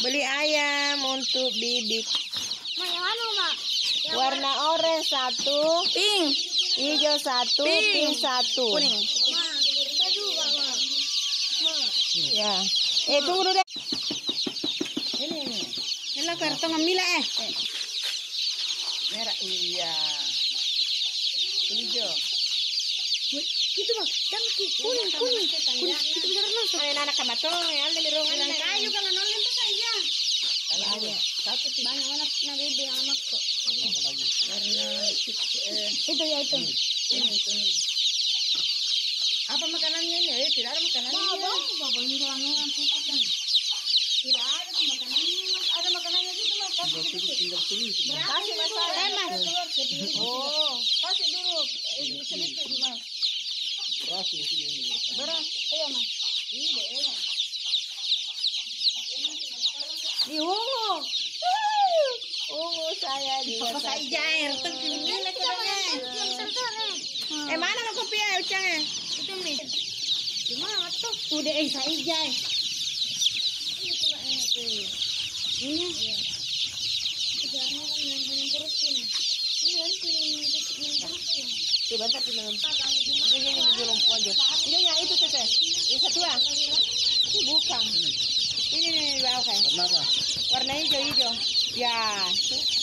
Beli ayam untuk bibit. Mak, yang mana, Mak? Warna orange 1, Pink. hijau 1, pink 1. Kuning. Mak, kita juga, Mak. Mak. Ya. Tunggu dulu deh. Ini. Ini karton ambil Merah iya. Hijau. Itu, Mak. Jangan kuning. Itu beneran masuk. Anak kamatong ya, di ruangan Kayu kalau nolnya tuh saja. Kalau ada satu sih. Banyak mana nabi anak kok. Warna Itu ya itu. ini. Apa makanannya ini? Tidak ada makanannya. Bapak ini orangnya yang putih kan. Tidak ada makanannya. Ada makanannya itu Mas. Tinggal tulis. Kasih masalah. Mas. Oh, kasih dulu sedikit Mas. Beras ini. Beras. Iya Mas. Iya. Di ungu. Ungu saya juga. Papa saya jair tuh gimana kodenya? Mana lo kopi ya ucangnya? Itu nih. Gimana tuh? Udah saya jair. Ini. Jangan yang terus ini. Ini kan terus. Coba tapi minum. Ini belum aja. Ini yang itu teh. Ini satu ah. Ini bukan. Ini bawah kan. Warna hijau. Ya.